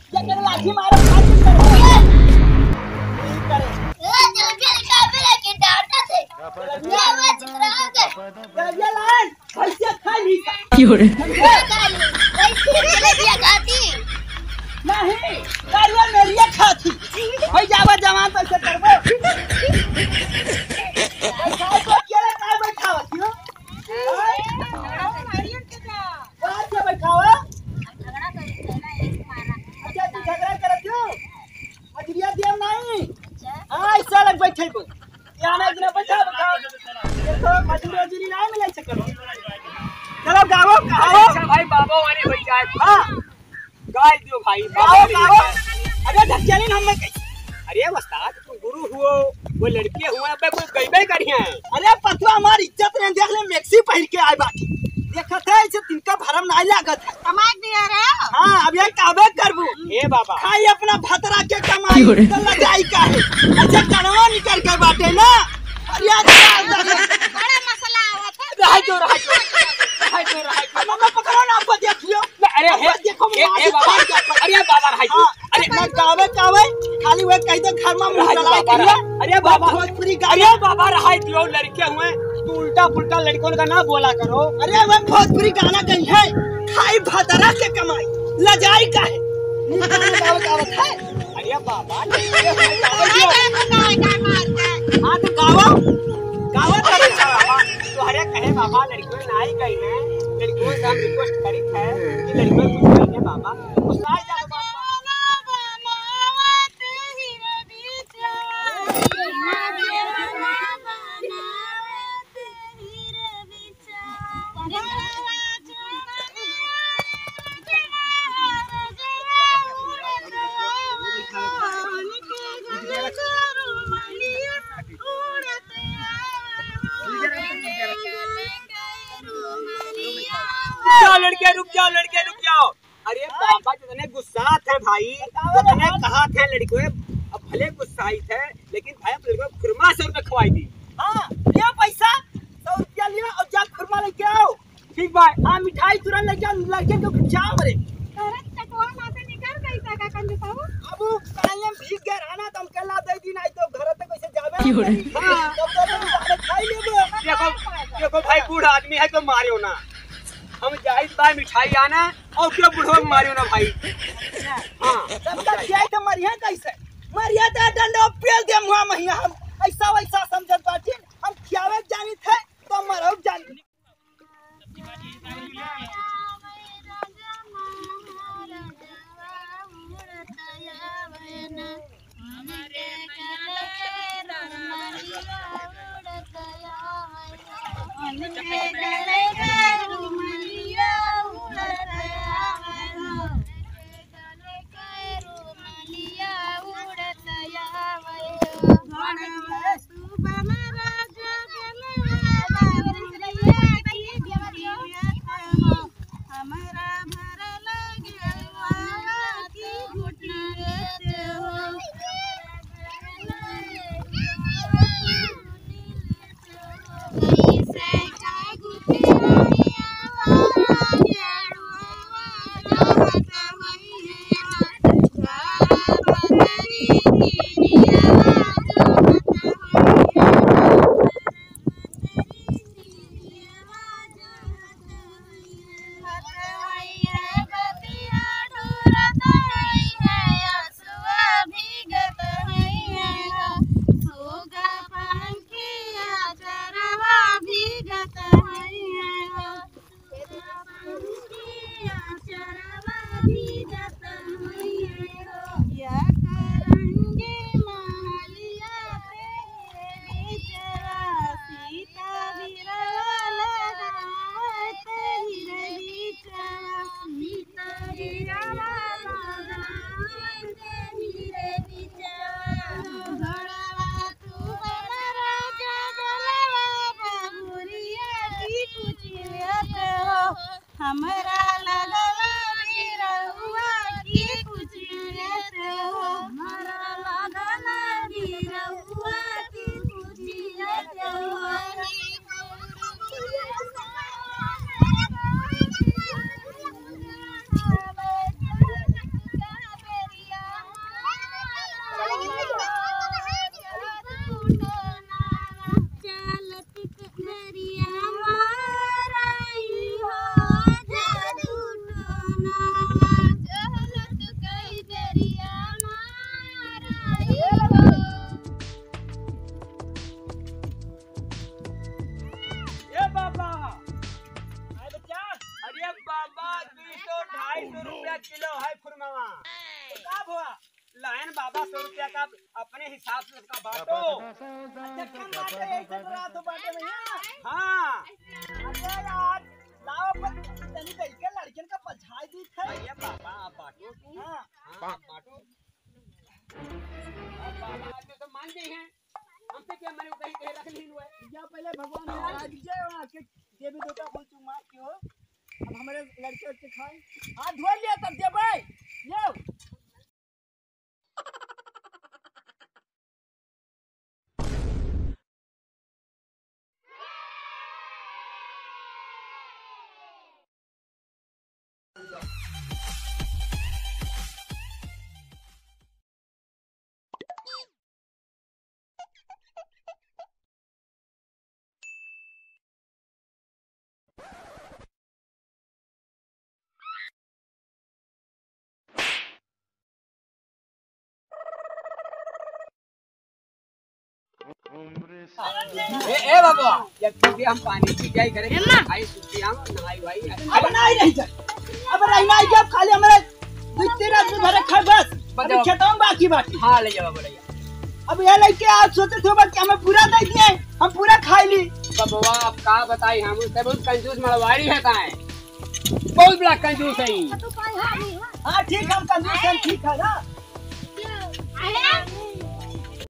ये कर लाठी मारो फाड़ कर नहीं करे जल्दी काफी लेके डालता थे ये वो चिकरा ये लाइन भैंसिया खा ली क्यों रे वैसे जलेबियां खाती नहीं करिया मेरिया खाती भाई जावा जवान तो ऐसे करबो काय को केले काय बैठावत हो हरियन के जा बात से बैठावा झगड़ा करते हैं ना एक मारा अच्छा तू झगड़ा करत हो मजरिया देव नहीं हां ऐसा लग बैठे को याना इतना बैठा देखो मजरी नहीं मिले से करो चलो गावो कहावो अच्छा भाई बाबा वाले भाई जाए हां गाय दियो भाई गावो अरे धक्केली हम में कैसे अरे उस्ताद तुम गुरु हुओ वो लड़के हुए अब कोई गईबे करिए अरे पतवा हमारी इज्जत ने देख ले मैक्सी पहन के आए बाकी देखत है इसे तिनका भरम नहीं लागत है कमाई दिया रे हां अब ये काबे करबू ए बाबा खाई अपना भतरा के कमाई तो लगाई का है अच्छा कनवा निकल के बाटे ना अरे बड़ा मसला आवत है मम्मा पकड़ो ना आपको देखियो अरे हे देखो ए बाबा अरे बाबा रहाई अरे मैं कावे खाली वे कह दे घर में मुंह चला के अरे बाबा भोजपुरी अरे बाबा रहाई दियो लड़के हुए तू उल्टा पुल्टा लड़कों का ना बोला करो अरे वे भोजपुरी गाना कहीं है खाई भतरा के कमाई लजाई का है गावत है अरे बाबा हां तो गावो अरे बाबा तो हरे कहे बाबा लड़कियों नहीं गई है लड़कियों से हम रिक्वेस्ट करी है कि लड़कियों कुछ करिए बाबा उस्ताद जा बाबा रुक जाओ अरे बाबा जितने गुस्सा थे भाई उतने कहा थे लड़कियों अब भले गुस्साई थे लेकिन भाई आप लड़कियों को खुरमा 100 रुपए खवाई दी हां लिया पैसा 100 रुपया लिया और जा खुरमा लेके आओ ठीक भाई हां मिठाई तुरंत लेके आओ लड़के को जाओ रे टटवा माथे निकाल कैसा का कर देता हूं अब पहले भीग गया रहना तो हम कला दे दी नहीं तो घर तक कैसे जावे क्यों रे हां तो खाई लेबो देखो भाई बूढ़ा आदमी है तो मारियो ना हम जाहिद भाई मिठाई आना और क्यों बूढ़ो मारियो ना भाई हां सबका जाए तो मरिया कैसे मरिया तो डंडो पेल दे मुआ महिया हम ऐसा वैसा समझत बाटी हम खियावे जानी थे तो मरो जानी बबुआ लायन बाबा 100 रुपया का अपने हिसाब से उसका बांटो। अच्छा कम बाटे ऐसे रात बाटे भैया। हाँ अरे यार लाओ पर तनी के लड़कियन का पछाई दी है। भैया बाबा आप बांटो। हां हाँ आप बांटो। अब बाबा आज तो मान गए हैं, हमसे क्या मैंने कहीं कहीं रख ली हुआ है। या पहले भगवान महाराज जय वहां के देवी देवता बोल तू मार क्यों अब हमारे लड़के के खाए हाथ धो लिया तब देबै यो ए बाबा जब भी हम पानी पी जाए करेंगे भाई सुखी हम नहाई भाई अब नहीं जा अब रहना है जब खाली हमारे दो तीन आदमी भरे खाए बस अभी खेतों में बाकी बाकी हाँ ले जाओ बोलिए। अब ये लेके आप सोचे थे कि हमें पूरा दे दिए हम पूरा खा ली बबुआ आप का बताई हम उससे बहुत कंजूस मड़वाड़ी है काहे बहुत बड़ा कंजूस है। तो कोई हां नहीं हाँ ठीक हम कंजूस हम ठीक है ना है